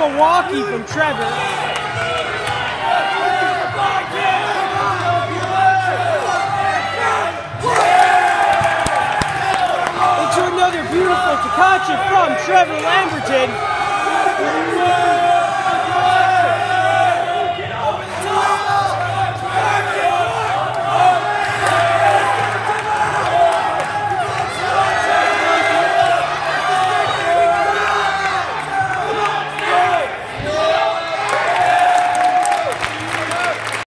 Milwaukee from Trevor. Into another beautiful Takachi from Trevor Lamberton.